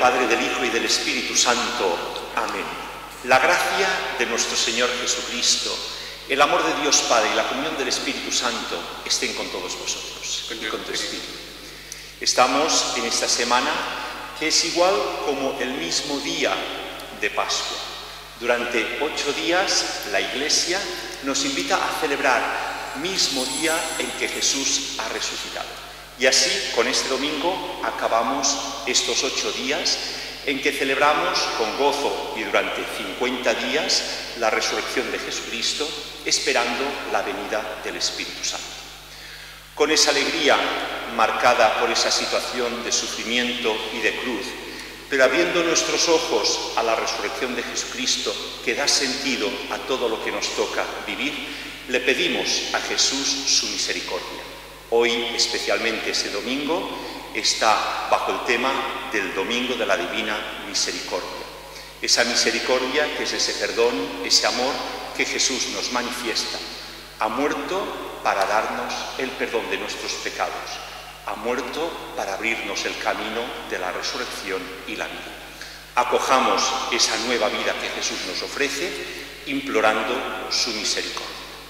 Padre, del Hijo y del Espíritu Santo. Amén. La gracia de nuestro Señor Jesucristo, el amor de Dios Padre y la comunión del Espíritu Santo estén con todos vosotros y con tu Espíritu. Estamos en esta semana que es igual como el mismo día de Pascua. Durante 8 días la Iglesia nos invita a celebrar el mismo día en que Jesús ha resucitado. Y así, con este domingo, acabamos estos 8 días en que celebramos con gozo y durante 50 días la resurrección de Jesucristo, esperando la venida del Espíritu Santo. Con esa alegría marcada por esa situación de sufrimiento y de cruz, pero abriendo nuestros ojos a la resurrección de Jesucristo, que da sentido a todo lo que nos toca vivir, le pedimos a Jesús su misericordia. Hoy, especialmente este domingo, está bajo el tema del Domingo de la Divina Misericordia. Esa misericordia que es ese perdón, ese amor que Jesús nos manifiesta. Ha muerto para darnos el perdón de nuestros pecados. Ha muerto para abrirnos el camino de la resurrección y la vida. Acojamos esa nueva vida que Jesús nos ofrece, implorando su misericordia.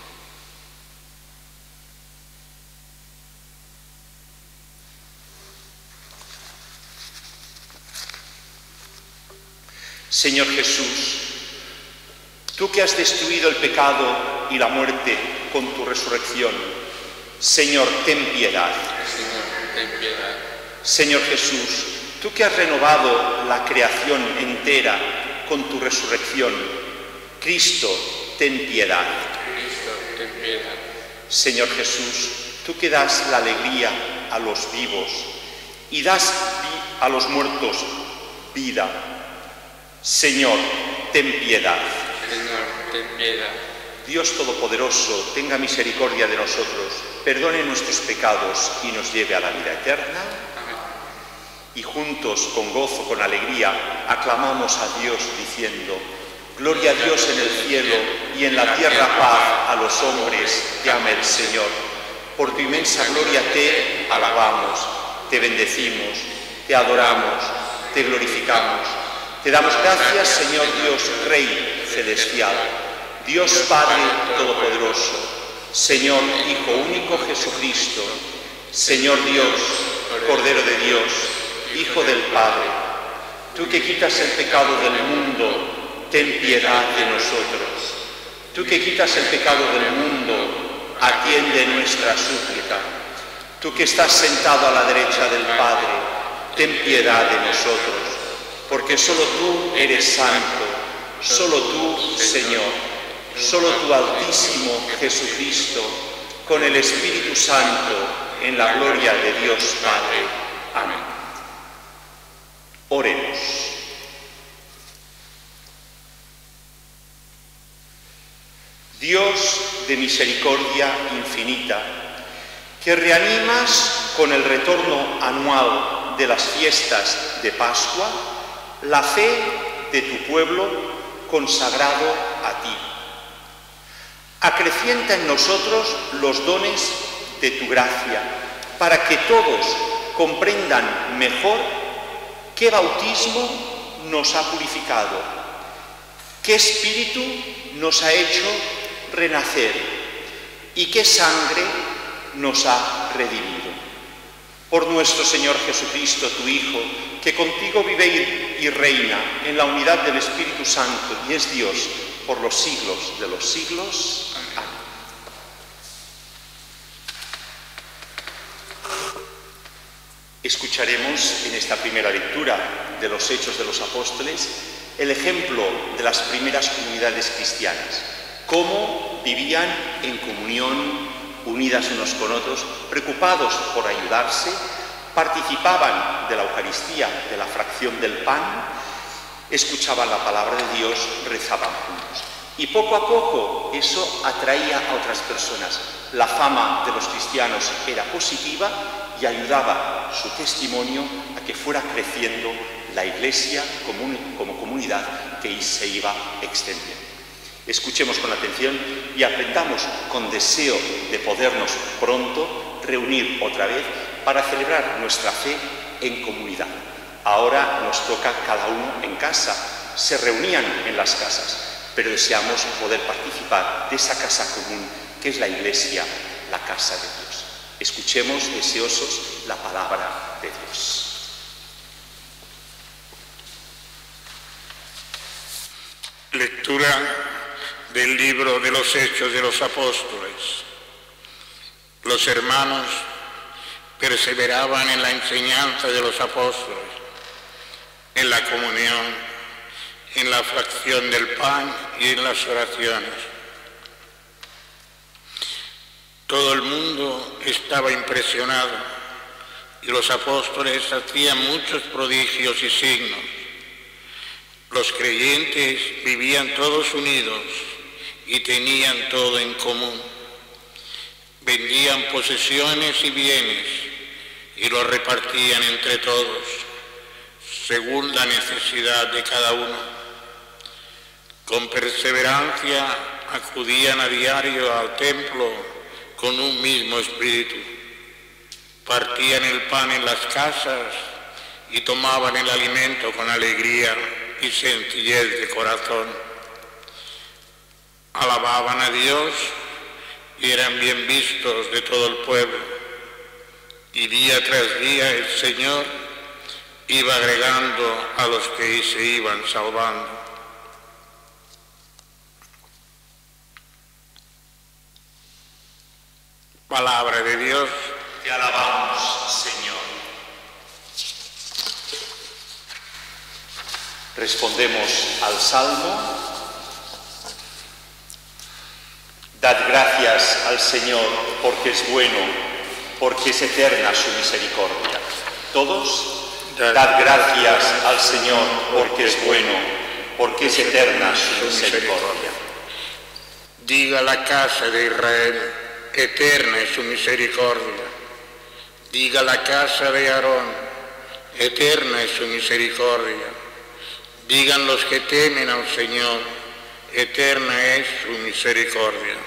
Señor Jesús, tú que has destruido el pecado y la muerte con tu resurrección, Señor, ten piedad. Señor, ten piedad. Señor Jesús, tú que has renovado la creación entera con tu resurrección, Cristo, ten piedad. Cristo, ten piedad. Señor Jesús, tú que das la alegría a los vivos y das a los muertos vida, Señor, ten piedad. Señor, ten piedad. Dios Todopoderoso, tenga misericordia de nosotros, perdone nuestros pecados y nos lleve a la vida eterna. Amén. Y juntos, con gozo, con alegría, aclamamos a Dios diciendo: Gloria a Dios en el cielo y en la tierra paz a los hombres que ama el Señor. Por tu inmensa gloria te alabamos, te bendecimos, te adoramos, te glorificamos. Te damos gracias, Señor Dios, Rey celestial, Dios Padre Todopoderoso, Señor Hijo único Jesucristo, Señor Dios, Cordero de Dios, Hijo del Padre. Tú que quitas el pecado del mundo, ten piedad de nosotros. Tú que quitas el pecado del mundo, atiende nuestra súplica. Tú que estás sentado a la derecha del Padre, ten piedad de nosotros. Porque solo tú eres santo, solo tú, Señor, solo tú, Altísimo Jesucristo, con el Espíritu Santo, en la gloria de Dios Padre. Amén. Oremos. Dios de misericordia infinita, que reanimas con el retorno anual de las fiestas de Pascua la fe de tu pueblo consagrado a ti. Acrecienta en nosotros los dones de tu gracia, para que todos comprendan mejor qué bautismo nos ha purificado, qué espíritu nos ha hecho renacer y qué sangre nos ha redimido. Por nuestro Señor Jesucristo, tu Hijo, que contigo vive y reina en la unidad del Espíritu Santo y es Dios por los siglos de los siglos. Amén. Escucharemos en esta primera lectura de los Hechos de los Apóstoles el ejemplo de las primeras comunidades cristianas, cómo vivían en comunión, unidas unos con otros, preocupados por ayudarse, participaban de la Eucaristía, de la fracción del pan, escuchaban la palabra de Dios, rezaban juntos. Y poco a poco eso atraía a otras personas. La fama de los cristianos era positiva y ayudaba su testimonio a que fuera creciendo la Iglesia como comunidad que se iba extendiendo. Escuchemos con atención y aprendamos con deseo de podernos pronto reunir otra vez para celebrar nuestra fe en comunidad. Ahora nos toca cada uno en casa. Se reunían en las casas, pero deseamos poder participar de esa casa común que es la Iglesia, la casa de Dios. Escuchemos deseosos la palabra de Dios. Lectura del libro de los Hechos de los Apóstoles. Los hermanos perseveraban en la enseñanza de los apóstoles, en la comunión, en la fracción del pan y en las oraciones. Todo el mundo estaba impresionado y los apóstoles hacían muchos prodigios y signos. Los creyentes vivían todos unidos y tenían todo en común. Vendían posesiones y bienes y los repartían entre todos, según la necesidad de cada uno. Con perseverancia acudían a diario al templo con un mismo espíritu. Partían el pan en las casas y tomaban el alimento con alegría y sencillez de corazón. Alababan a Dios y eran bien vistos de todo el pueblo. Y día tras día el Señor iba agregando a los que se iban salvando. Palabra de Dios. Te alabamos, Señor. Respondemos al Salmo. Dad gracias al Señor porque es bueno, porque es eterna su misericordia. Todos, dad gracias al Señor porque es bueno, porque es eterna su misericordia. Diga la casa de Israel, eterna es su misericordia. Diga la casa de Aarón, eterna es su misericordia. Digan los que temen al Señor, eterna es su misericordia.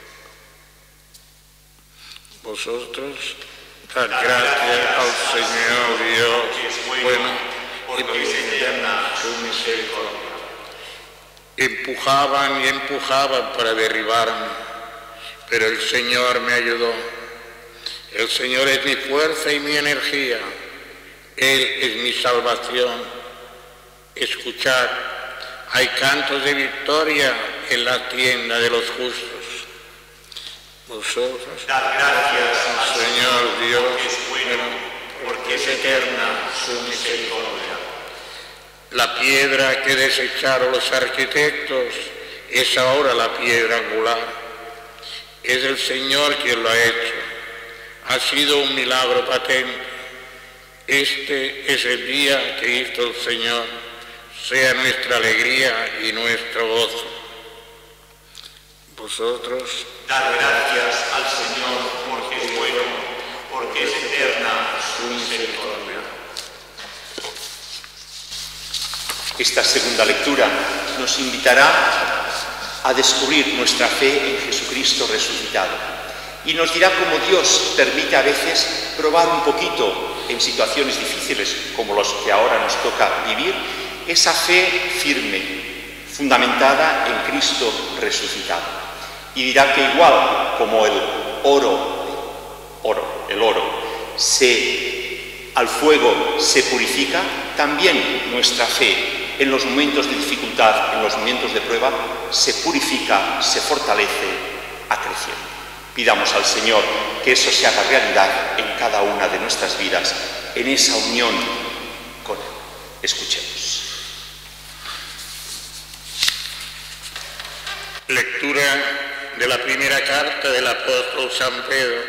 Vosotros, dad gracias al Señor Dios, bueno, porque es eterna su misericordia. Empujaban y empujaban para derribarme, pero el Señor me ayudó. El Señor es mi fuerza y mi energía. Él es mi salvación. Escuchad, hay cantos de victoria en la tienda de los justos. Vosotros, dad gracias al Señor Dios, es bueno, porque es eterna su misericordia. La piedra que desecharon los arquitectos es ahora la piedra angular. Es el Señor quien lo ha hecho. Ha sido un milagro patente. Este es el día que hizo el Señor. Sea nuestra alegría y nuestro gozo. Vosotros, dad gracias al Señor porque es bueno, porque es eterna su misericordia. Esta segunda lectura nos invitará a descubrir nuestra fe en Jesucristo resucitado y nos dirá cómo Dios permite a veces probar un poquito en situaciones difíciles como los que ahora nos toca vivir, esa fe firme, fundamentada en Cristo resucitado. Y dirá que igual como el oro, al fuego se purifica, también nuestra fe en los momentos de dificultad, en los momentos de prueba, se purifica, se fortalece, acreciendo. Pidamos al Señor que eso se haga realidad en cada una de nuestras vidas, en esa unión con Él. Escuchemos. Lectura de la primera carta del apóstol San Pedro.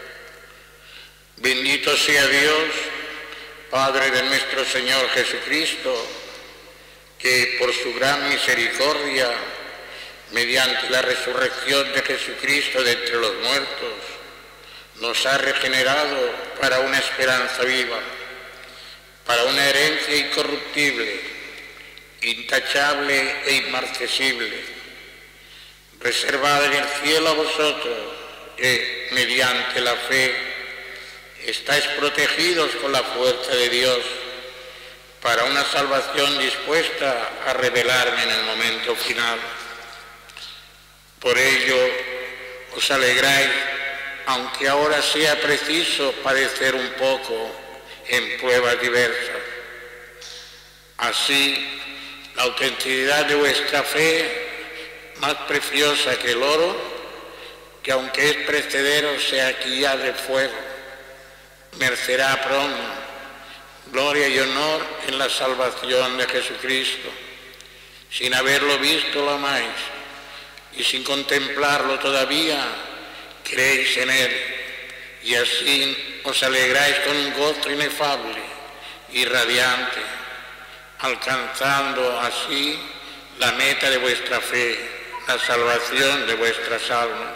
Bendito sea Dios, Padre de nuestro Señor Jesucristo, que por su gran misericordia, mediante la resurrección de Jesucristo de entre los muertos, nos ha regenerado para una esperanza viva, para una herencia incorruptible, intachable e inmarcesible, reservada en el cielo a vosotros, que, mediante la fe, estáis protegidos con la fuerza de Dios para una salvación dispuesta a revelarme en el momento final. Por ello os alegráis, aunque ahora sea preciso padecer un poco en pruebas diversas. Así, la autenticidad de vuestra fe, más preciosa que el oro, que aunque es perecedero sea aquí ya de fuego, merecerá pronto gloria y honor en la salvación de Jesucristo. Sin haberlo visto lo amáis, y sin contemplarlo todavía creéis en él, y así os alegráis con un gozo inefable y radiante, alcanzando así la meta de vuestra fe, la salvación de vuestras almas.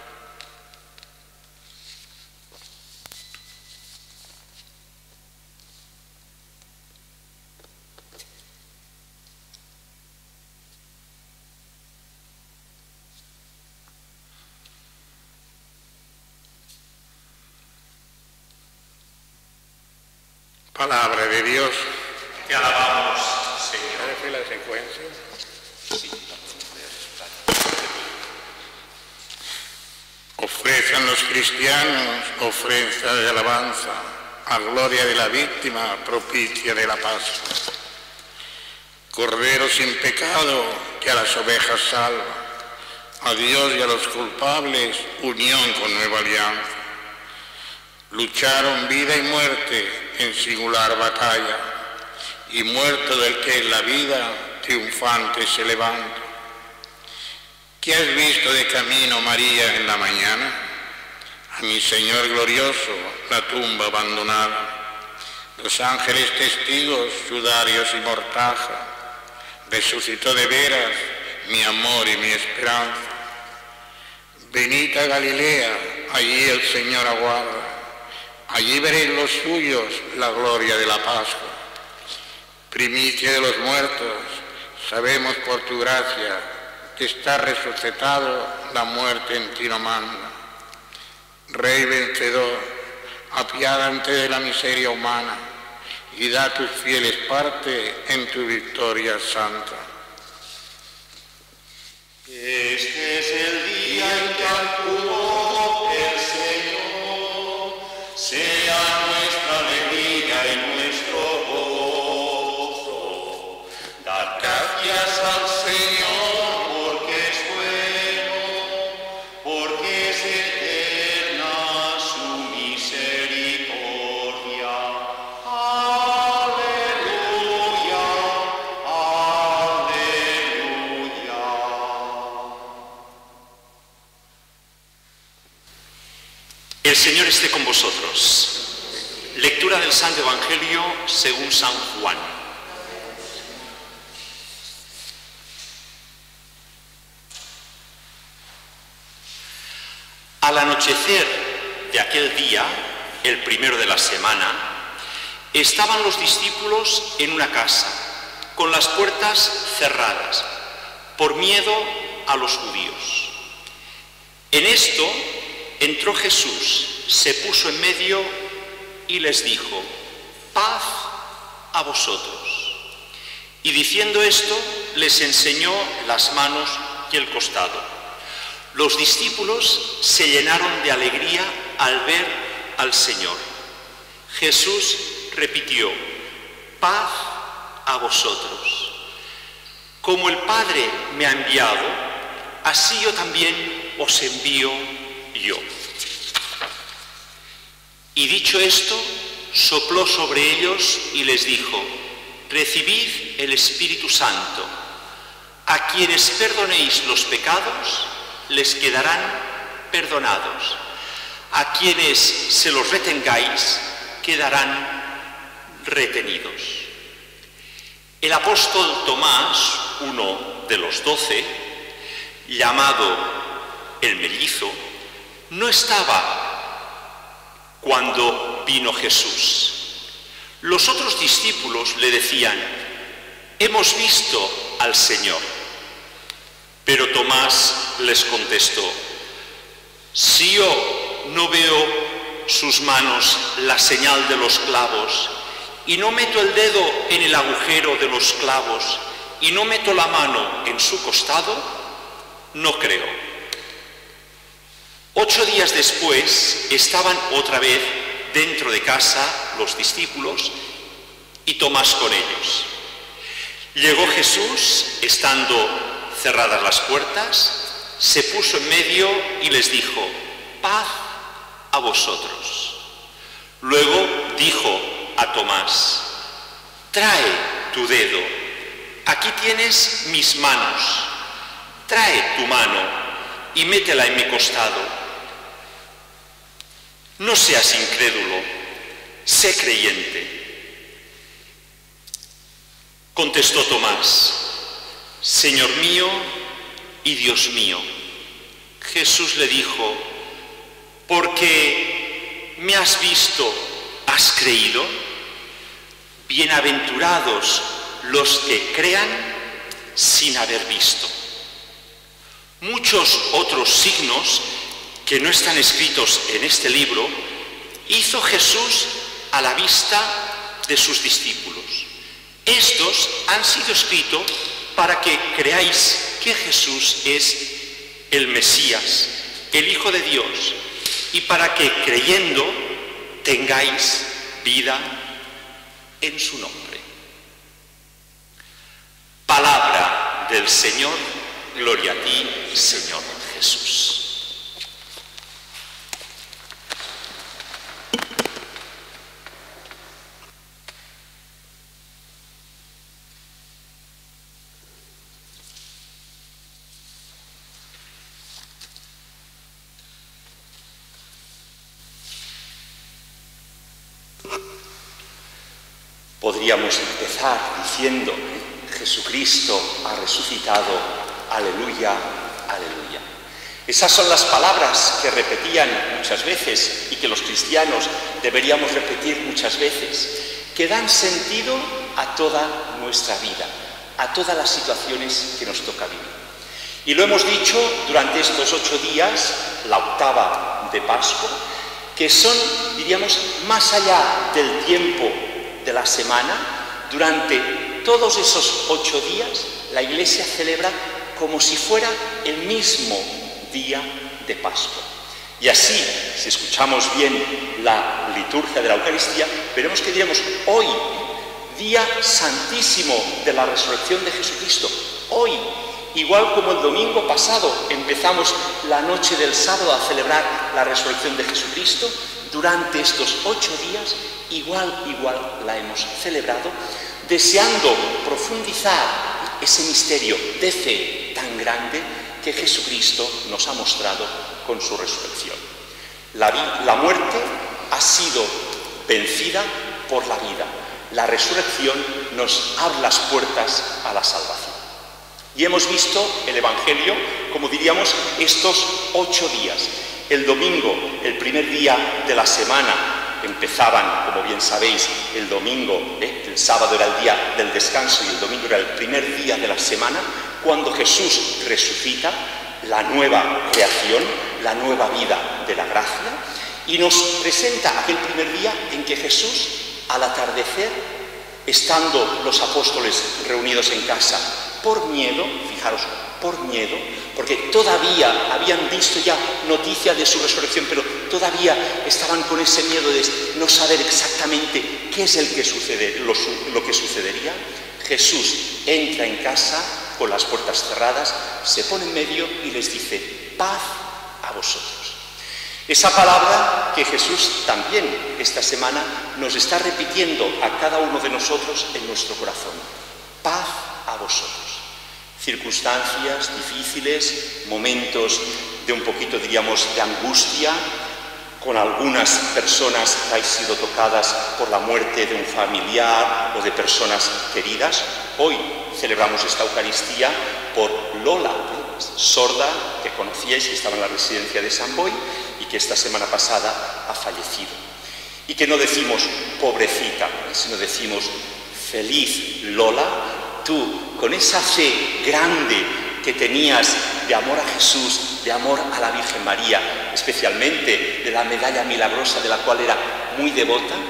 Palabra de Dios. Te alabamos, Señor. ¿Hace la secuencia? Sí. Ofrezcan los cristianos ofrenda de alabanza a gloria de la víctima propicia de la Pascua. Cordero sin pecado que a las ovejas salva, a Dios y a los culpables unión con nueva alianza. Lucharon vida y muerte en singular batalla, y muerto del que es la vida, triunfante se levanta. ¿Qué has visto de camino, María, en la mañana? A mi Señor glorioso, la tumba abandonada. Los ángeles testigos, sudarios y mortaja. Resucitó de veras mi amor y mi esperanza. Venid a Galilea, allí el Señor aguarda. Allí veréis los suyos la gloria de la Pascua. Primicia de los muertos, sabemos por tu gracia que está resucitado, la muerte en ti no manda. Rey vencedor, apiádate de la miseria humana y da a tus fieles parte en tu victoria santa. Este es el día en que actuó el Señor, sea nuestra alegría y nuestro gozo. Dad gracias al Señor porque es bueno, porque es eterna su misericordia. Aleluya, aleluya. El Señor esté con vosotros. Lectura del Santo Evangelio según San Juan. Al anochecer de aquel día, el primero de la semana, estaban los discípulos en una casa, con las puertas cerradas, por miedo a los judíos. En esto entró Jesús, se puso en medio y les dijo: paz a vosotros. Y diciendo esto, les enseñó las manos y el costado. Los discípulos se llenaron de alegría al ver al Señor. Jesús repitió: paz a vosotros. Como el Padre me ha enviado, así yo también os envío yo. Y dicho esto, sopló sobre ellos y les dijo: recibid el Espíritu Santo. A quienes perdonéis los pecados, les quedarán perdonados. A quienes se los retengáis, quedarán retenidos. El apóstol Tomás, uno de los 12, llamado el mellizo, no estaba cuando vino Jesús. Los otros discípulos le decían: hemos visto al Señor. Pero Tomás les contestó: si yo no veo sus manos la señal de los clavos, y no meto el dedo en el agujero de los clavos y no meto la mano en su costado, no creo. 8 días después estaban otra vez dentro de casa los discípulos y Tomás con ellos. Llegó Jesús, estando cerradas las puertas, se puso en medio y les dijo: paz a vosotros. Luego dijo a Tomás: trae tu dedo, aquí tienes mis manos, trae tu mano y métela en mi costado. No seas incrédulo, sé creyente. Contestó Tomás: Señor mío y Dios mío. Jesús le dijo: porque me has visto, has creído. Bienaventurados los que crean sin haber visto. Muchos otros signos que no están escritos en este libro hizo Jesús a la vista de sus discípulos. Estos han sido escritos para que creáis que Jesús es el Mesías, el Hijo de Dios, y para que creyendo tengáis vida en su nombre. Palabra del Señor, gloria a ti, Señor Jesús. Podríamos empezar diciendo: Jesucristo ha resucitado, aleluya, aleluya. Esas son las palabras que repetían muchas veces y que los cristianos deberíamos repetir muchas veces, que dan sentido a toda nuestra vida, a todas las situaciones que nos toca vivir. Y lo hemos dicho durante estos 8 días, la octava de Pascua, que son, diríamos, más allá del tiempo de la semana. Durante todos esos 8 días la Iglesia celebra como si fuera el mismo día de Pascua. Y así, si escuchamos bien la liturgia de la Eucaristía, veremos que diremos: hoy, día santísimo de la resurrección de Jesucristo. Hoy, igual como el domingo pasado empezamos la noche del sábado a celebrar la resurrección de Jesucristo, durante estos 8 días igual la hemos celebrado, deseando profundizar ese misterio de fe tan grande que Jesucristo nos ha mostrado con su resurrección. La muerte ha sido vencida por la vida. La resurrección nos abre las puertas a la salvación. Y hemos visto el Evangelio, como diríamos, estos 8 días. El domingo, el primer día de la semana, empezaban, como bien sabéis, el domingo, el sábado era el día del descanso y el domingo era el primer día de la semana, cuando Jesús resucita, la nueva creación, la nueva vida de la gracia, y nos presenta aquel primer día en que Jesús, al atardecer, estando los apóstoles reunidos en casa, por miedo, fijaros, por miedo, porque todavía habían visto ya noticia de su resurrección, pero todavía estaban con ese miedo de no saber exactamente qué es lo que sucedería. Jesús entra en casa con las puertas cerradas, se pone en medio y les dice: paz a vosotros. Esa palabra que Jesús también esta semana nos está repitiendo a cada uno de nosotros en nuestro corazón: paz a vosotros. Circunstancias difíciles, momentos de un poquito, diríamos, de angustia, con algunas personas que han sido tocadas por la muerte de un familiar o de personas queridas. Hoy celebramos esta Eucaristía por Lola, sorda, que conocíais, que estaba en la residencia de San Boi y que esta semana pasada ha fallecido. Y que no decimos pobrecita, sino decimos: feliz Lola, tú, con esa fe grande que tenías de amor a Jesús, de amor a la Virgen María, especialmente de la medalla milagrosa de la cual era muy devota,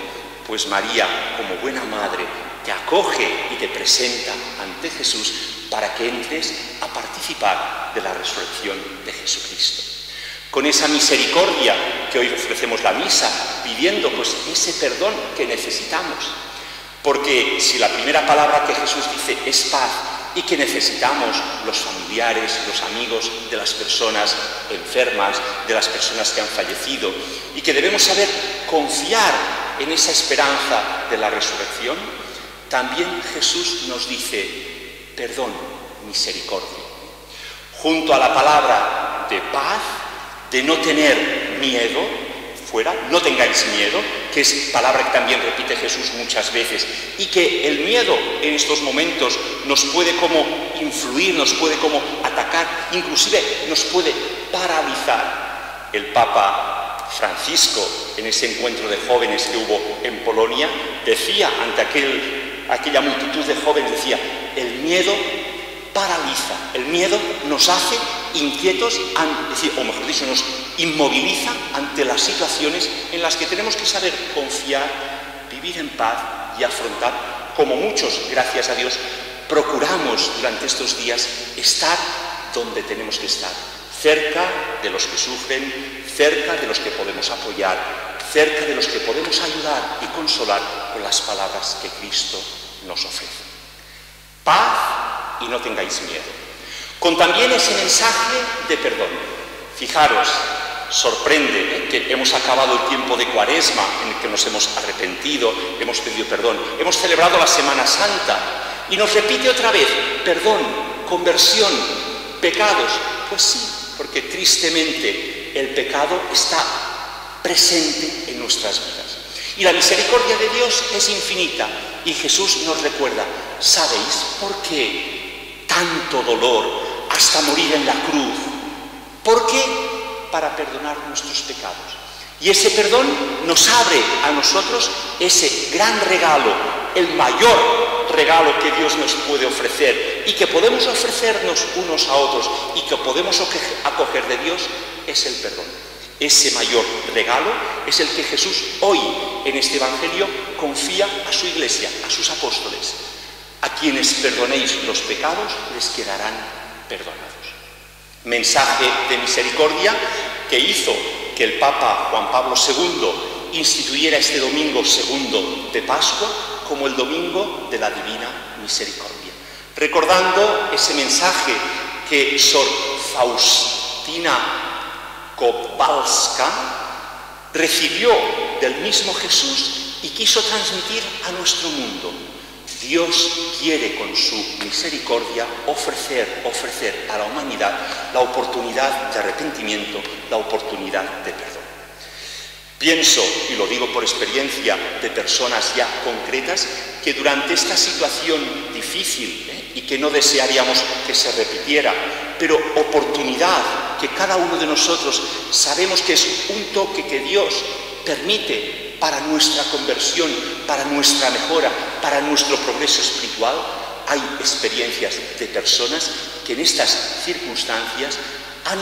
Pues María, como buena madre, te acoge y te presenta ante Jesús para que entres a participar de la resurrección de Jesucristo. Con esa misericordia que hoy ofrecemos la misa, pidiendo pues ese perdón que necesitamos. Porque si la primera palabra que Jesús dice es paz y que necesitamos los familiares, los amigos de las personas enfermas, de las personas que han fallecido, y que debemos saber confiar en esa esperanza de la resurrección, también Jesús nos dice perdón, misericordia. Junto a la palabra de paz, de no tener miedo, fuera, no tengáis miedo, que es palabra que también repite Jesús muchas veces, y que el miedo en estos momentos nos puede como influir, nos puede como atacar, inclusive nos puede paralizar. El Papa Francisco, en ese encuentro de jóvenes que hubo en Polonia, decía ante aquella multitud de jóvenes, decía, el miedo paraliza, el miedo nos hace inquietos, o mejor dicho, nos inmoviliza ante las situaciones en las que tenemos que saber confiar, vivir en paz y afrontar, como muchos, gracias a Dios, procuramos durante estos días estar donde tenemos que estar, cerca de los que sufren, cerca de los que podemos apoyar, cerca de los que podemos ayudar y consolar con las palabras que Cristo nos ofrece. Paz y no tengáis miedo. Con también ese mensaje de perdón. Fijaros, sorprende que hemos acabado el tiempo de Cuaresma en el que nos hemos arrepentido, hemos pedido perdón, hemos celebrado la Semana Santa y nos repite otra vez, perdón, conversión, pecados. Pues sí, porque tristemente el pecado está presente en nuestras vidas. Y la misericordia de Dios es infinita y Jesús nos recuerda, ¿sabéis por qué tanto dolor hasta morir en la cruz? ¿Por qué? Para perdonar nuestros pecados. Y ese perdón nos abre a nosotros ese gran regalo, el mayor regalo que Dios nos puede ofrecer y que podemos ofrecernos unos a otros y que podemos acoger de Dios, es el perdón. Ese mayor regalo es el que Jesús hoy en este Evangelio confía a su Iglesia, a sus apóstoles. A quienes perdonéis los pecados les quedarán perdonados. Mensaje de misericordia que hizo que el Papa Juan Pablo II instituyera este domingo segundo de Pascua como el domingo de la Divina Misericordia, recordando ese mensaje que Sor Faustina Kowalska recibió del mismo Jesús y quiso transmitir a nuestro mundo. Dios quiere con su misericordia ofrecer a la humanidad la oportunidad de arrepentimiento, la oportunidad de perdón. Pienso, y lo digo por experiencia de personas ya concretas, que durante esta situación difícil y que no desearíamos que se repitiera, pero oportunidad que cada uno de nosotros sabemos que es un toque que Dios permite para nuestra conversión, para nuestra mejora, para nuestro progreso espiritual, hay experiencias de personas que en estas circunstancias han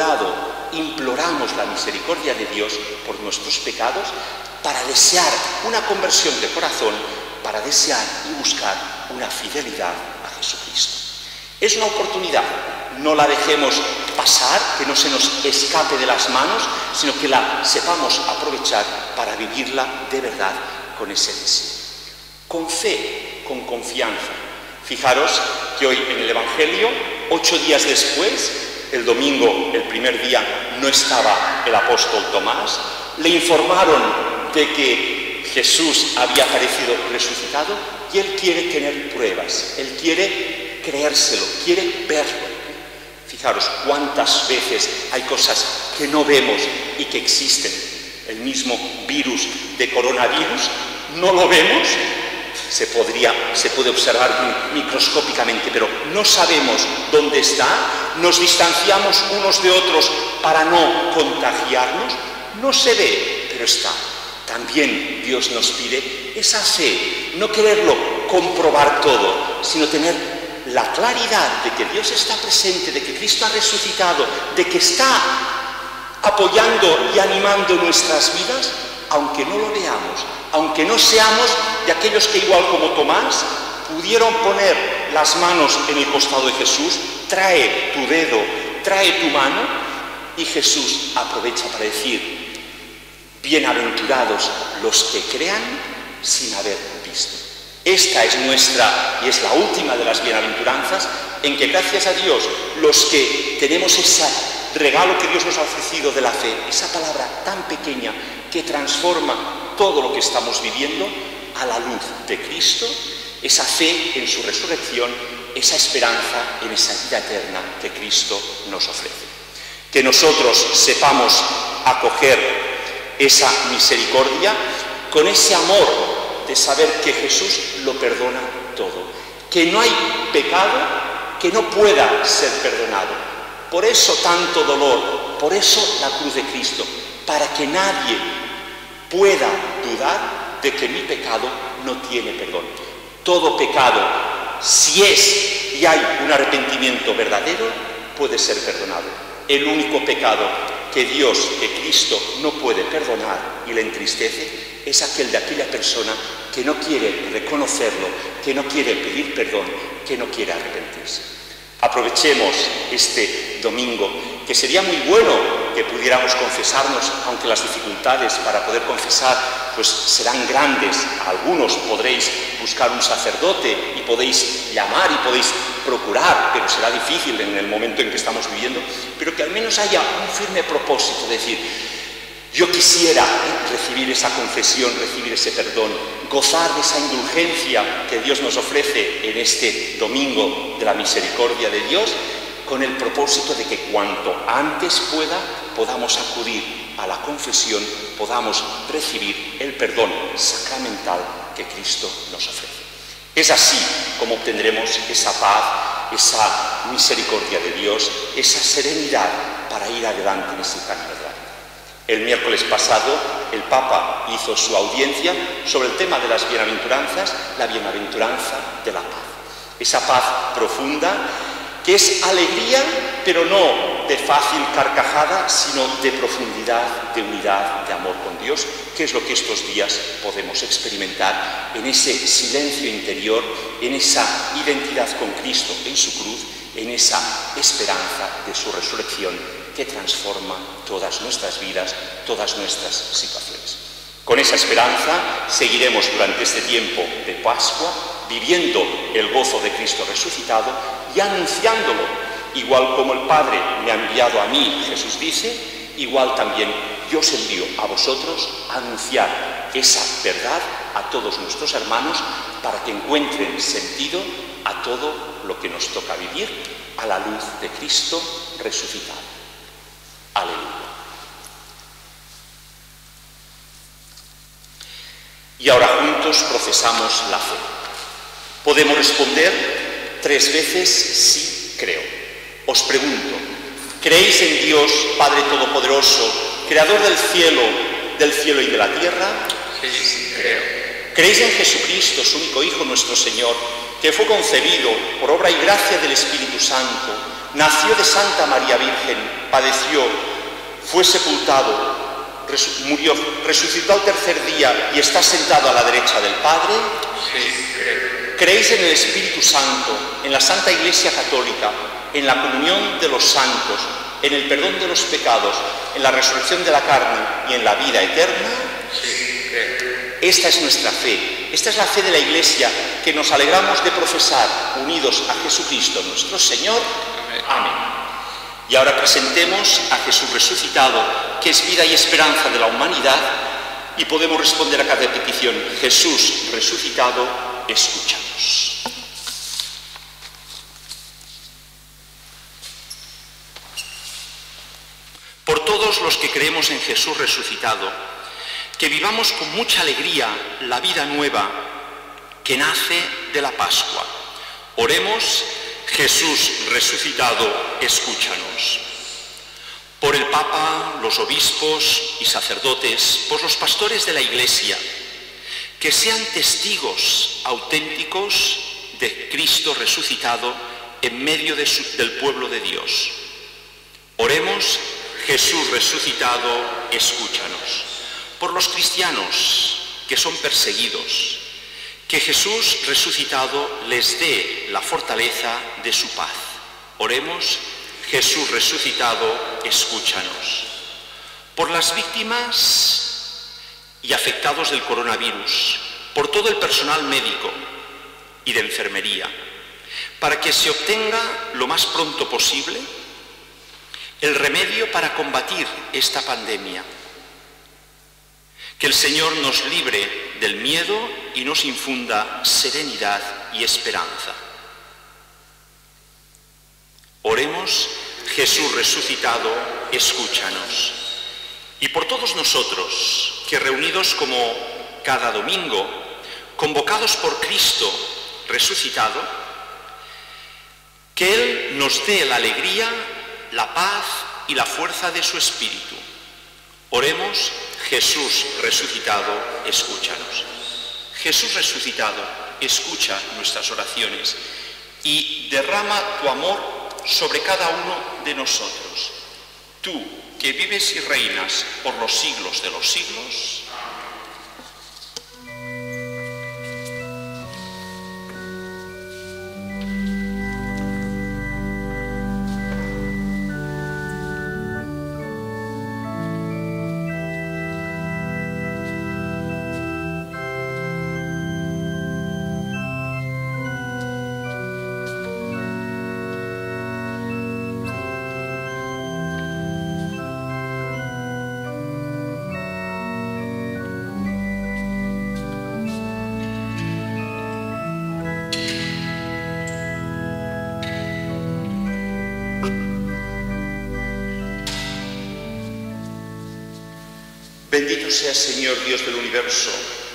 imploramos la misericordia de Dios por nuestros pecados para desear una conversión de corazón, para desear y buscar una fidelidad a Jesucristo. Es una oportunidad, no la dejemos pasar, que no se nos escape de las manos, sino que la sepamos aprovechar para vivirla de verdad con ese deseo. Con fe, con confianza. Fijaros que hoy en el Evangelio, 8 días después, el domingo, el primer día, no estaba el apóstol Tomás, le informaron de que Jesús había aparecido resucitado y él quiere tener pruebas, él quiere creérselo, quiere verlo. Fijaros cuántas veces hay cosas que no vemos y que existen. El mismo virus de coronavirus, no lo vemos, se puede observar microscópicamente, pero no sabemos dónde está, nos distanciamos unos de otros para no contagiarnos, no se ve, pero está. También Dios nos pide esa fe, no quererlo comprobar todo, sino tener la claridad de que Dios está presente, de que Cristo ha resucitado, de que está apoyando y animando nuestras vidas, aunque no lo veamos, aunque no seamos de aquellos que, igual como Tomás, pudieron poner las manos en el costado de Jesús, trae tu dedo, trae tu mano, y Jesús aprovecha para decir: bienaventurados los que crean sin haber visto. Esta es nuestra, y es la última de las bienaventuranzas, en que gracias a Dios, los que tenemos ese regalo que Dios nos ha ofrecido de la fe, esa palabra tan pequeña que transforma todo lo que estamos viviendo a la luz de Cristo, esa fe en su resurrección, esa esperanza en esa vida eterna que Cristo nos ofrece. Que nosotros sepamos acoger esa misericordia con ese amor de saber que Jesús lo perdona todo, que no hay pecado que no pueda ser perdonado. Por eso tanto dolor, por eso la cruz de Cristo, para que nadie pueda dudar de que mi pecado no tiene perdón. Todo pecado, si es y hay un arrepentimiento verdadero, puede ser perdonado. El único pecado que Dios, que Cristo no puede perdonar y le entristece, es aquel de aquella persona que no quiere reconocerlo, que no quiere pedir perdón, que no quiere arrepentirse. Aprovechemos este domingo, que sería muy bueno que pudiéramos confesarnos, aunque las dificultades para poder confesar pues serán grandes. Algunos podréis buscar un sacerdote y podéis llamar y podéis procurar, pero será difícil en el momento en que estamos viviendo, pero que al menos haya un firme propósito, de decir: yo quisiera recibir esa confesión, recibir ese perdón, gozar de esa indulgencia que Dios nos ofrece en este domingo de la misericordia de Dios, con el propósito de que cuanto antes podamos acudir a la confesión, podamos recibir el perdón sacramental que Cristo nos ofrece. Es así como obtendremos esa paz, esa misericordia de Dios, esa serenidad para ir adelante en ese camino de la vida. El miércoles pasado el Papa hizo su audiencia sobre el tema de las bienaventuranzas, la bienaventuranza de la paz. Esa paz profunda que es alegría, pero no de fácil carcajada, sino de profundidad, de unidad, de amor con Dios, que es lo que estos días podemos experimentar en ese silencio interior, en esa identidad con Cristo en su cruz, en esa esperanza de su resurrección que transforma todas nuestras vidas, todas nuestras situaciones. Con esa esperanza seguiremos durante este tiempo de Pascua viviendo el gozo de Cristo resucitado y anunciándolo, igual como el Padre me ha enviado a mí, Jesús dice, igual también yo os envío a vosotros a anunciar esa verdad a todos nuestros hermanos para que encuentren sentido a todo lo que nos toca vivir a la luz de Cristo resucitado. Aleluya. Y ahora juntos profesamos la fe. Podemos responder 3 veces sí creo. Os pregunto, ¿creéis en Dios, Padre Todopoderoso, Creador del cielo y de la tierra? Sí, creo. ¿Creéis en Jesucristo, su único Hijo, nuestro Señor, que fue concebido por obra y gracia del Espíritu Santo, nació de Santa María Virgen, padeció, fue sepultado, murió, resucitó al tercer día y está sentado a la derecha del Padre? Sí, creo. ¿Creéis en el Espíritu Santo, en la Santa Iglesia Católica, en la comunión de los santos, en el perdón de los pecados, en la resurrección de la carne y en la vida eterna? Sí, creo. Esta es nuestra fe, esta es la fe de la Iglesia que nos alegramos de profesar, unidos a Jesucristo nuestro Señor. Amén. Y ahora presentemos a Jesús resucitado, que es vida y esperanza de la humanidad, y podemos responder a cada petición: Jesús resucitado, escúchanos. Por todos los que creemos en Jesús resucitado, que vivamos con mucha alegría la vida nueva que nace de la Pascua. Oremos: Jesús resucitado, escúchanos. Por el Papa, los obispos y sacerdotes, por los pastores de la Iglesia, que sean testigos auténticos de Cristo resucitado en medio del pueblo de Dios. Oremos: Jesús resucitado, escúchanos. Por los cristianos que son perseguidos, que Jesús resucitado les dé la fortaleza de su paz. Oremos. Jesús resucitado, escúchanos. Por las víctimas y afectados del coronavirus, por todo el personal médico y de enfermería, para que se obtenga lo más pronto posible el remedio para combatir esta pandemia. Que el Señor nos libre del miedo y nos infunda serenidad y esperanza. Oremos. Jesús resucitado, escúchanos. Y por todos nosotros, que reunidos como cada domingo, convocados por Cristo resucitado, que Él nos dé la alegría, la paz y la fuerza de su Espíritu. Oremos. Jesús resucitado, escúchanos. Jesús resucitado, escucha nuestras oraciones y derrama tu amor sobre cada uno de nosotros. Tú, que vives y reinas por los siglos de los siglos. Bendito seas, Señor Dios del universo,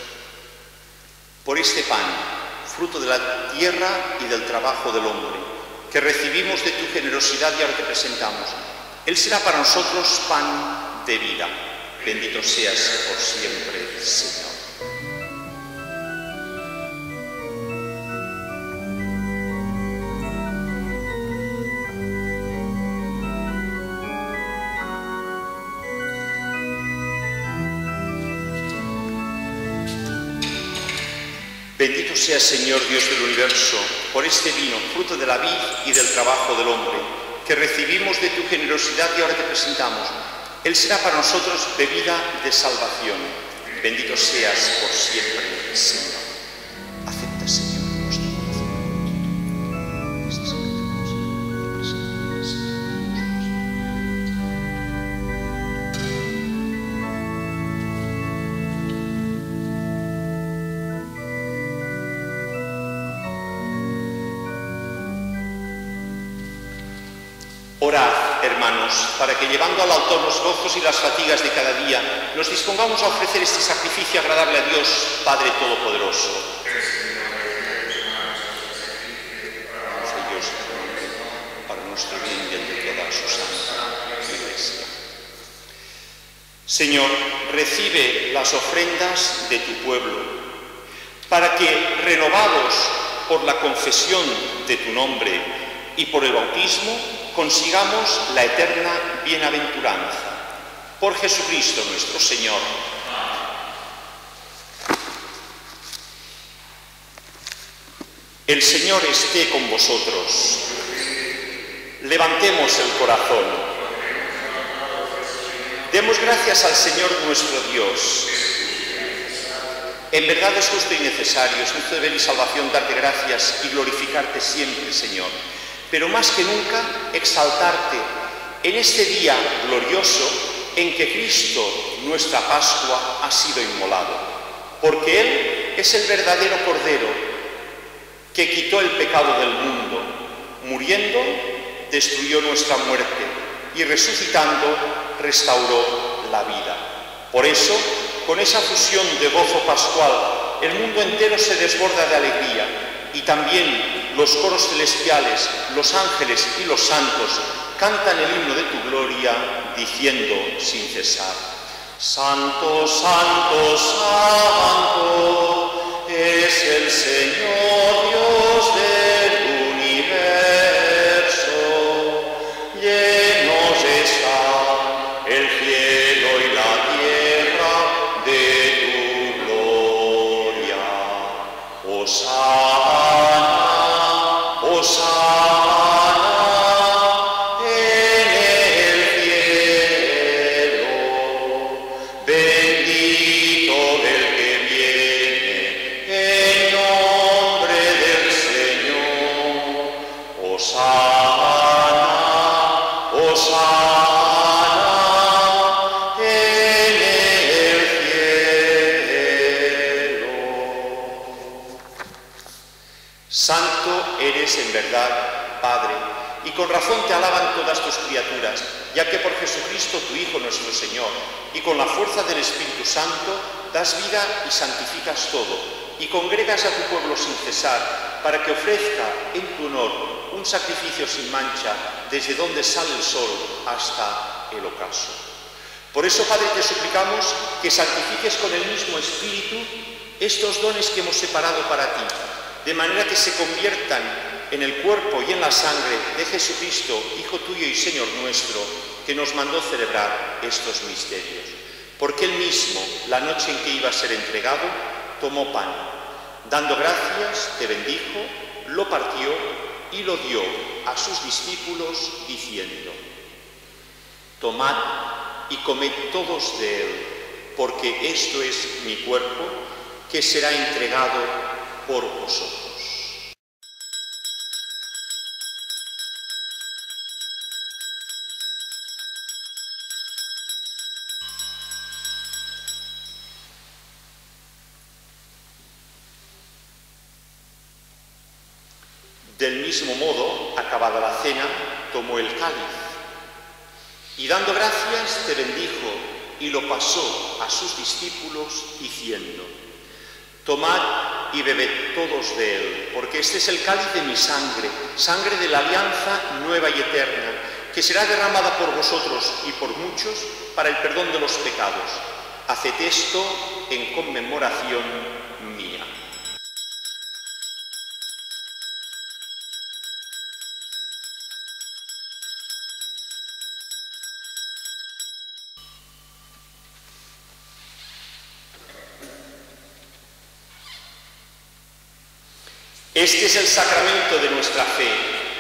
por este pan, fruto de la tierra y del trabajo del hombre, que recibimos de tu generosidad y ahora te presentamos. Él será para nosotros pan de vida. Bendito seas por siempre, Señor. Bendito seas, Señor Dios del universo, por este vino, fruto de la vid y del trabajo del hombre, que recibimos de tu generosidad y ahora te presentamos. Él será para nosotros bebida de salvación. Bendito seas por siempre, Señor. Acepta, Señor, nuestro Orad, hermanos, para que llevando al altar los gozos y las fatigas de cada día, nos dispongamos a ofrecer este sacrificio agradable a Dios, Padre Todopoderoso. Dios, para nuestro bien y el de toda su santa Iglesia. Señor, recibe las ofrendas de tu pueblo, para que, renovados por la confesión de tu nombre y por el bautismo, consigamos la eterna bienaventuranza. Por Jesucristo nuestro Señor. El Señor esté con vosotros. Levantemos el corazón. Demos gracias al Señor nuestro Dios. En verdad es justo y necesario, es nuestro deber y salvación darte gracias y glorificarte siempre, Señor. Pero más que nunca exaltarte en este día glorioso en que Cristo, nuestra Pascua, ha sido inmolado, porque Él es el verdadero Cordero que quitó el pecado del mundo, muriendo, destruyó nuestra muerte y resucitando, restauró la vida. Por eso, con esa fusión de gozo pascual, el mundo entero se desborda de alegría. Y también los coros celestiales, los ángeles y los santos cantan el himno de tu gloria, diciendo sin cesar: Santo, Santo, Santo, es el Señor Dios del universo. Llenos está el cielo y la tierra de tu gloria. Hosana en el cielo, bendito el que viene en nombre del Señor. Hosana, Hosana en el cielo. Santo eres en verdad, Padre, y con razón te alaban todas tus criaturas, ya que por Jesucristo tu Hijo nuestro Señor, y con la fuerza del Espíritu Santo, das vida y santificas todo, y congregas a tu pueblo sin cesar, para que ofrezca en tu honor un sacrificio sin mancha, desde donde sale el sol hasta el ocaso. Por eso, Padre, te suplicamos que santifiques con el mismo Espíritu estos dones que hemos separado para ti, de manera que se conviertan en el cuerpo y en la sangre de Jesucristo, Hijo tuyo y Señor nuestro, que nos mandó celebrar estos misterios. Porque Él mismo, la noche en que iba a ser entregado, tomó pan. Dando gracias, te bendijo, lo partió y lo dio a sus discípulos, diciendo: tomad y comed todos de él, porque esto es mi cuerpo, que será entregado por vosotros. Del mismo modo, acabada la cena, tomó el cáliz y dando gracias te bendijo y lo pasó a sus discípulos diciendo: tomad y bebed todos de él, porque este es el cáliz de mi sangre, sangre de la alianza nueva y eterna, que será derramada por vosotros y por muchos para el perdón de los pecados. Haced esto en conmemoración mía. Este es el sacramento de nuestra fe.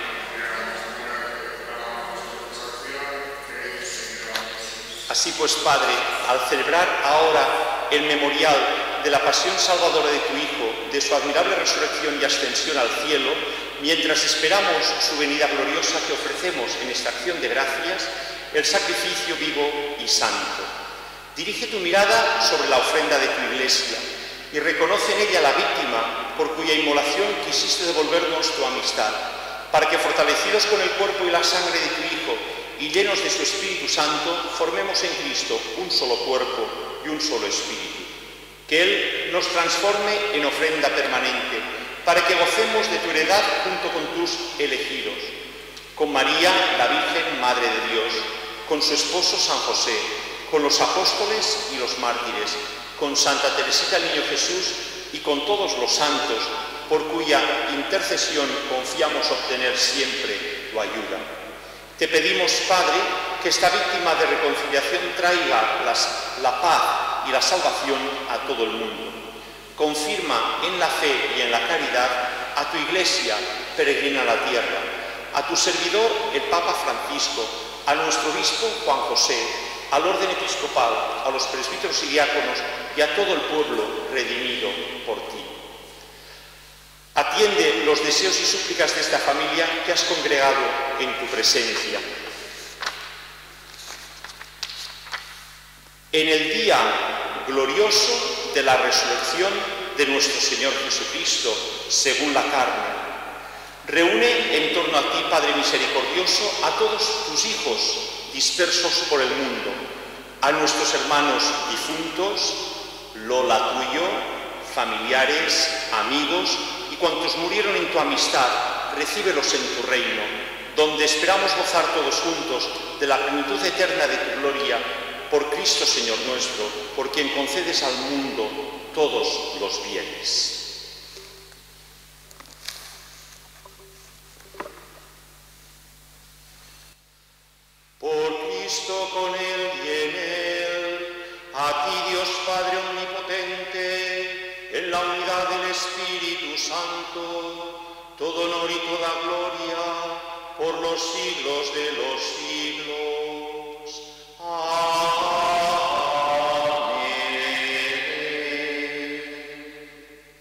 Así pues, Padre, al celebrar ahora el memorial de la pasión salvadora de tu Hijo, de su admirable resurrección y ascensión al cielo, mientras esperamos su venida gloriosa, te ofrecemos en esta acción de gracias el sacrificio vivo y santo. Dirige tu mirada sobre la ofrenda de tu Iglesia y reconoce en ella la víctima por cuya inmolación quisiste devolvernos tu amistad, para que, fortalecidos con el cuerpo y la sangre de tu Hijo y llenos de su Espíritu Santo, formemos en Cristo un solo cuerpo y un solo espíritu. Que Él nos transforme en ofrenda permanente, para que gocemos de tu heredad junto con tus elegidos, con María, la Virgen, Madre de Dios, con su esposo San José, con los apóstoles y los mártires, con Santa Teresita el Niño Jesús y con todos los santos, por cuya intercesión confiamos obtener siempre tu ayuda. Te pedimos, Padre, que esta víctima de reconciliación traiga la paz y la salvación a todo el mundo. Confirma en la fe y en la caridad a tu Iglesia peregrina a la tierra, a tu servidor el Papa Francisco, a nuestro obispo Juan José, al orden episcopal, a los presbíteros y diáconos y a todo el pueblo redimido por ti. Atiende los deseos y súplicas de esta familia que has congregado en tu presencia. En el día glorioso de la resurrección de nuestro Señor Jesucristo, según la carne, reúne en torno a ti, Padre misericordioso, a todos tus hijos dispersos por el mundo, a nuestros hermanos difuntos, Lola tuyo, familiares, amigos y cuantos murieron en tu amistad, recíbelos en tu reino, donde esperamos gozar todos juntos de la plenitud eterna de tu gloria, por Cristo Señor nuestro, por quien concedes al mundo todos los bienes. Por Cristo, con Él y en Él, a ti Dios Padre omnipotente, en la unidad del Espíritu Santo, todo honor y toda gloria por los siglos de los siglos. Amén.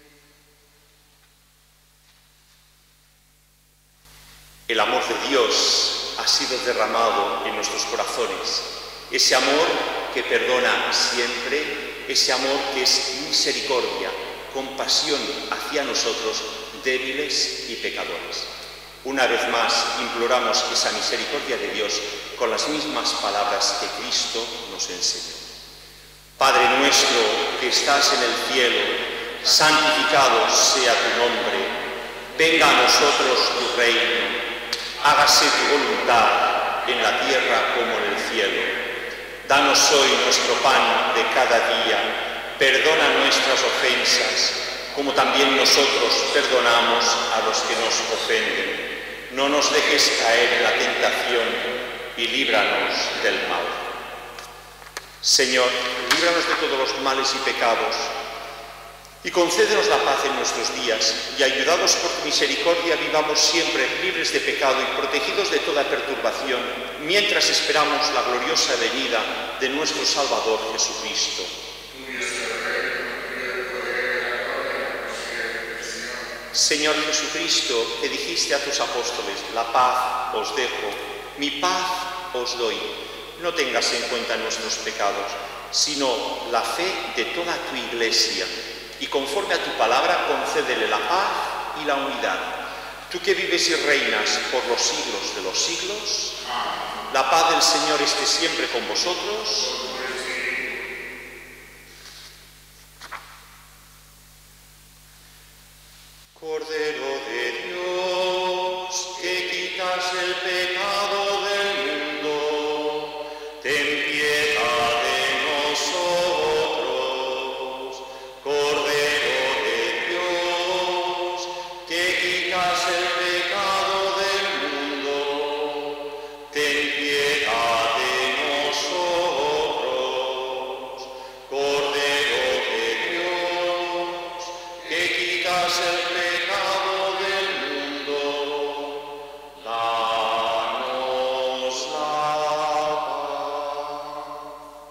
El amor de Dios ha sido derramado en nuestros corazones. Ese amor que perdona siempre, ese amor que es misericordia, compasión hacia nosotros, débiles y pecadores. Una vez más imploramos esa misericordia de Dios con las mismas palabras que Cristo nos enseñó. Padre nuestro que estás en el cielo, santificado sea tu nombre. Venga a nosotros tu reino. Hágase tu voluntad en la tierra como en el cielo. Danos hoy nuestro pan de cada día. Perdona nuestras ofensas, como también nosotros perdonamos a los que nos ofenden. No nos dejes caer en la tentación y líbranos del mal. Señor, líbranos de todos los males y pecados y concédenos la paz en nuestros días, y ayudados por tu misericordia vivamos siempre libres de pecado y protegidos de toda perturbación, mientras esperamos la gloriosa venida de nuestro Salvador Jesucristo. Señor Jesucristo, que dijiste a tus apóstoles, la paz os dejo, mi paz os doy. No tengas en cuenta nuestros pecados, sino la fe de toda tu Iglesia, y conforme a tu palabra concédele la paz y la unidad. Tú que vives y reinas por los siglos de los siglos, la paz del Señor esté siempre con vosotros. Cordero de Dios, que quitas el pecado del mundo, ten piedad de nosotros. Cordero de Dios, que quitas el pecado del mundo, ten piedad de nosotros. Cordero de Dios, que quitas el pecado del mundo, danos la paz.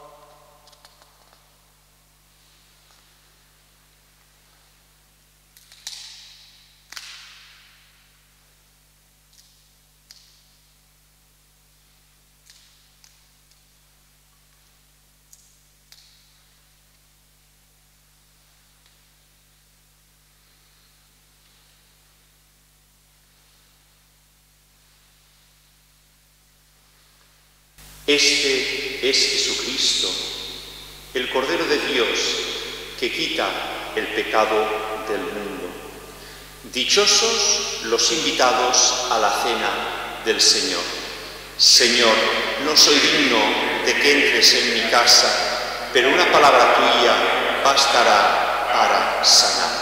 Este es Jesucristo, el Cordero de Dios, que quita el pecado del mundo. Dichosos los invitados a la cena del Señor. Señor, no soy digno de que entres en mi casa, pero una palabra tuya bastará para sanarme.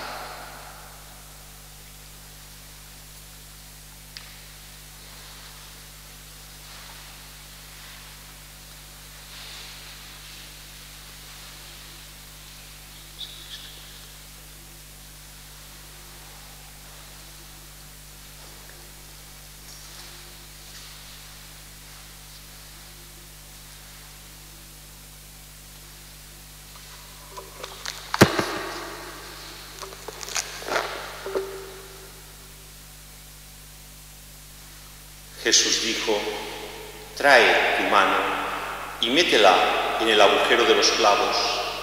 Jesús dijo: trae tu mano y métela en el agujero de los clavos.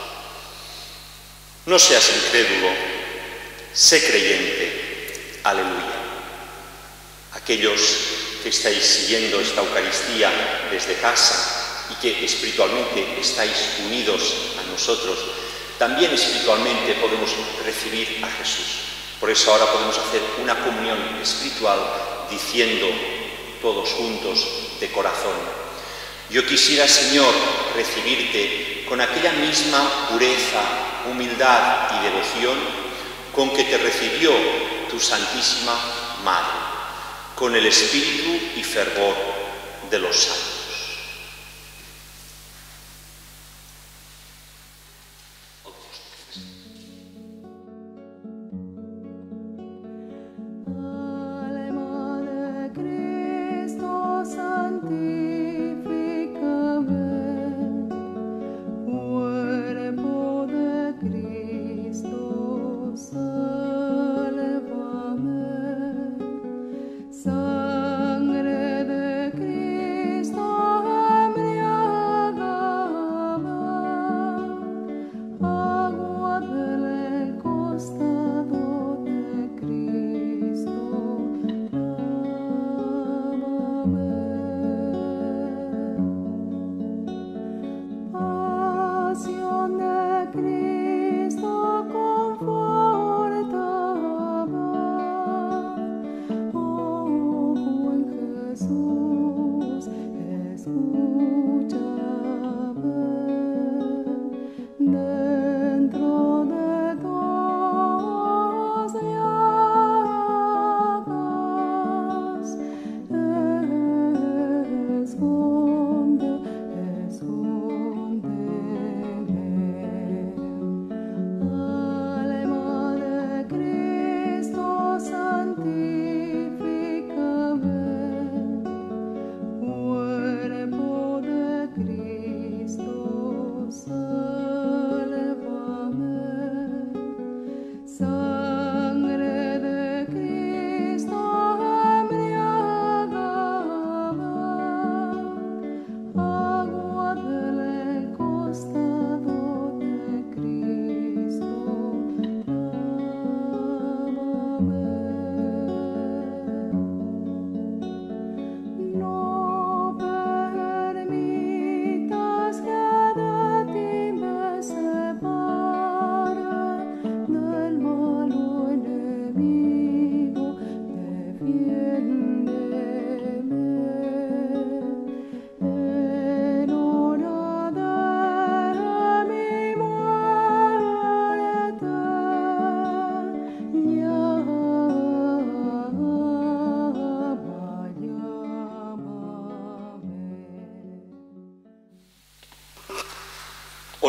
No seas incrédulo, sé creyente. Aleluya. Aquellos que estáis siguiendo esta Eucaristía desde casa y que espiritualmente estáis unidos a nosotros, también espiritualmente podemos recibir a Jesús. Por eso ahora podemos hacer una comunión espiritual diciendo todos juntos de corazón: yo quisiera, Señor, recibirte con aquella misma pureza, humildad y devoción con que te recibió tu Santísima Madre, con el espíritu y fervor de los santos. Ale Mare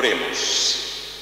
Oremos.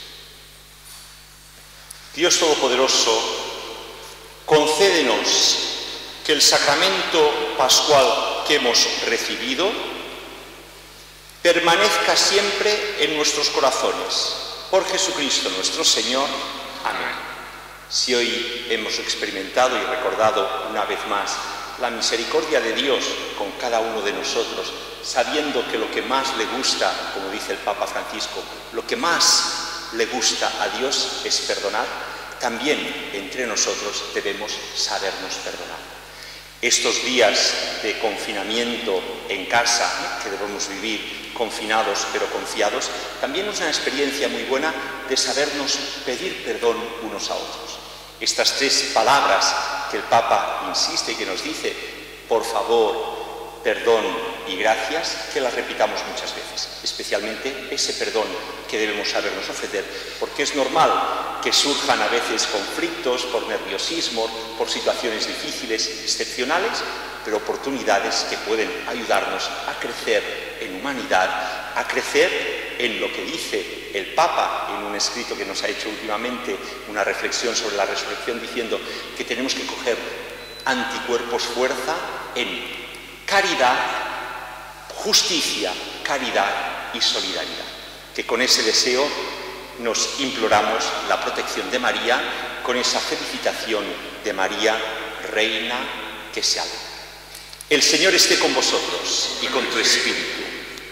Dios Todopoderoso, concédenos que el sacramento pascual que hemos recibido permanezca siempre en nuestros corazones. Por Jesucristo nuestro Señor. Amén. Si hoy hemos experimentado y recordado una vez más la misericordia de Dios con cada uno de nosotros, sabiendo que lo que más le gusta, como dice el Papa Francisco, lo que más le gusta a Dios es perdonar, también entre nosotros debemos sabernos perdonar. Estos días de confinamiento en casa, que debemos vivir confinados pero confiados, también es una experiencia muy buena de sabernos pedir perdón unos a otros. Estas tres palabras que el Papa insiste y que nos dice, por favor, perdón y gracias, que las repitamos muchas veces, especialmente ese perdón que debemos sabernos ofrecer, porque es normal que surjan a veces conflictos por nerviosismo, por situaciones difíciles, excepcionales, pero oportunidades que pueden ayudarnos a crecer en humanidad, a crecer en lo que dice el Papa en un escrito que nos ha hecho últimamente, una reflexión sobre la resurrección, diciendo que tenemos que coger anticuerpos fuerza en caridad, justicia, caridad y solidaridad. Que con ese deseo nos imploramos la protección de María, con esa felicitación de María, Reina que se alegra. El Señor esté con vosotros y con tu espíritu.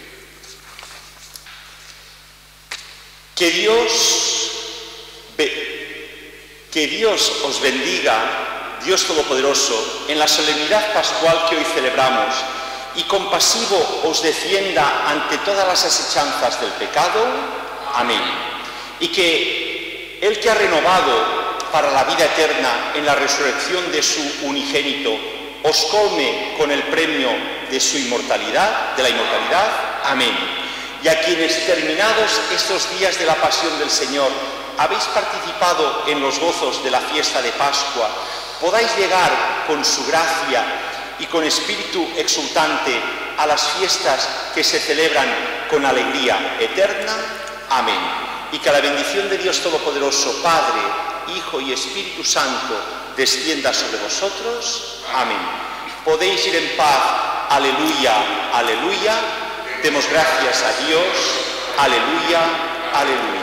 Que Dios os bendiga, Dios Todopoderoso, en la solemnidad pascual que hoy celebramos, y compasivo os defienda ante todas las asechanzas del pecado. Amén. Y que Él que ha renovado para la vida eterna en la resurrección de su unigénito, os colme con el premio de su inmortalidad, de la inmortalidad. Amén. Y a quienes, terminados estos días de la pasión del Señor, habéis participado en los gozos de la fiesta de Pascua, podáis llegar con su gracia y con espíritu exultante a las fiestas que se celebran con alegría eterna. Amén. Y que la bendición de Dios Todopoderoso, Padre, Hijo y Espíritu Santo, descienda sobre vosotros. Amén. Podéis ir en paz. Aleluya, aleluya. Demos gracias a Dios. Aleluya, aleluya.